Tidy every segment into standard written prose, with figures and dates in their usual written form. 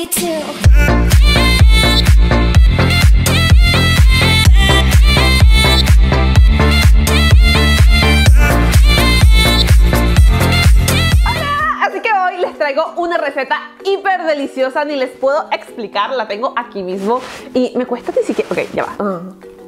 way too. Traigo una receta hiper deliciosa, ni les puedo explicar, la tengo aquí mismo y me cuesta ni siquiera... Ok, ya va.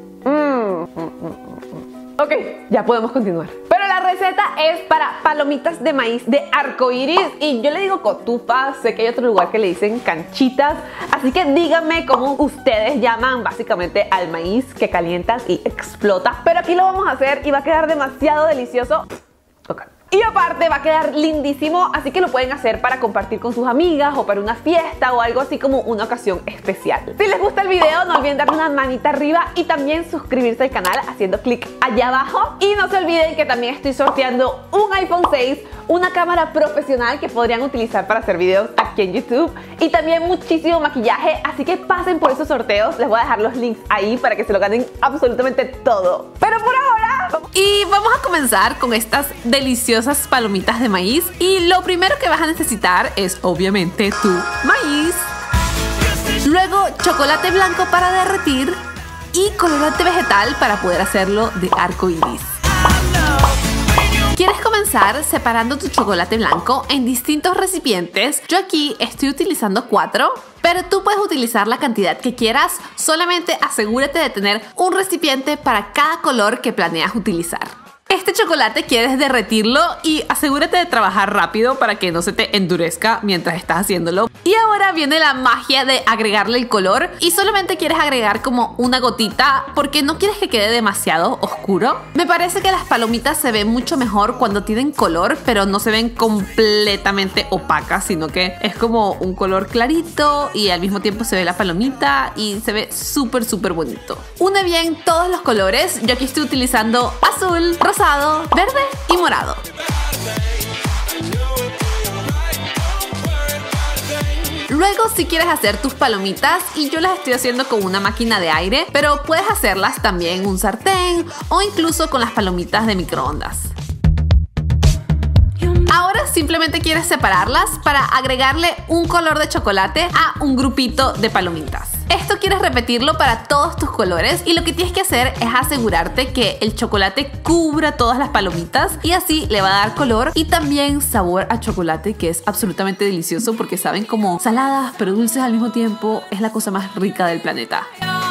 Ok, ya podemos continuar. Pero la receta es para palomitas de maíz de arcoíris y yo le digo cotufas, sé que hay otro lugar que le dicen canchitas, así que díganme cómo ustedes llaman básicamente al maíz que calientas y explota. Pero aquí lo vamos a hacer y va a quedar demasiado delicioso. Ok. Y aparte va a quedar lindísimo, así que lo pueden hacer para compartir con sus amigas o para una fiesta o algo así como una ocasión especial. Si les gusta el video, no olviden darle una manita arriba y también suscribirse al canal haciendo clic allá abajo. Y no se olviden que también estoy sorteando un iPhone 6, una cámara profesional que podrían utilizar para hacer videos aquí en YouTube y también muchísimo maquillaje, así que pasen por esos sorteos. Les voy a dejar los links ahí para que se lo ganen absolutamente todo. Pero por ahora... Y vamos a comenzar con estas deliciosas palomitas de maíz y lo primero que vas a necesitar es obviamente tu maíz, luego chocolate blanco para derretir y colorante vegetal para poder hacerlo de arco iris. ¿Quieres comenzar separando tu chocolate blanco en distintos recipientes? Yo aquí estoy utilizando 4, pero tú puedes utilizar la cantidad que quieras, solamente asegúrate de tener un recipiente para cada color que planeas utilizar. Este chocolate quieres derretirlo y asegúrate de trabajar rápido para que no se te endurezca mientras estás haciéndolo. Y ahora viene la magia de agregarle el color y solamente quieres agregar como una gotita porque no quieres que quede demasiado oscuro. Me parece que las palomitas se ven mucho mejor cuando tienen color, pero no se ven completamente opacas, sino que es como un color clarito y al mismo tiempo se ve la palomita y se ve súper bonito. Une bien todos los colores. Yo aquí estoy utilizando azul, rosado, verde y morado. Luego si quieres hacer tus palomitas, y yo las estoy haciendo con una máquina de aire, pero puedes hacerlas también en un sartén o incluso con las palomitas de microondas. Ahora simplemente quieres separarlas para agregarle un color de chocolate a un grupito de palomitas. Esto quieres repetirlo para todos tus colores y lo que tienes que hacer es asegurarte que el chocolate cubra todas las palomitas y así le va a dar color y también sabor a chocolate, que es absolutamente delicioso porque saben como saladas pero dulces al mismo tiempo. Es la cosa más rica del planeta.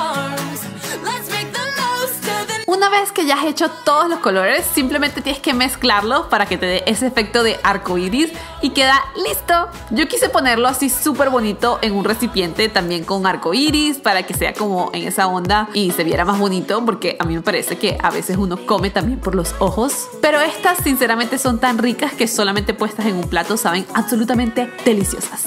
Una vez que ya has hecho todos los colores, simplemente tienes que mezclarlos para que te dé ese efecto de arco iris y queda listo. Yo quise ponerlo así súper bonito en un recipiente también con arco iris para que sea como en esa onda y se viera más bonito, porque a mí me parece que a veces uno come también por los ojos. Pero estas sinceramente son tan ricas que solamente puestas en un plato saben absolutamente deliciosas.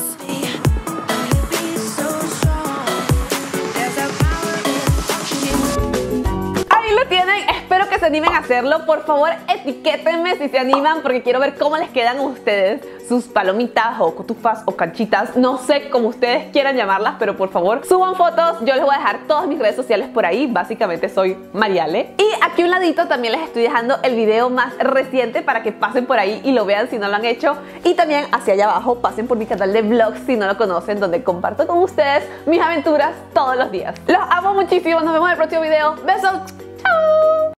Lo tienen, espero que se animen a hacerlo. Por favor, etiquétenme si se animan porque quiero ver cómo les quedan a ustedes sus palomitas o cotufas o canchitas. No sé cómo ustedes quieran llamarlas, pero por favor suban fotos. Yo les voy a dejar todas mis redes sociales por ahí. Básicamente soy Mariale. Y aquí a un ladito también les estoy dejando el video más reciente para que pasen por ahí y lo vean si no lo han hecho. Y también hacia allá abajo pasen por mi canal de vlogs si no lo conocen, donde comparto con ustedes mis aventuras todos los días. Los amo muchísimo, nos vemos en el próximo video. Besos. Ciao.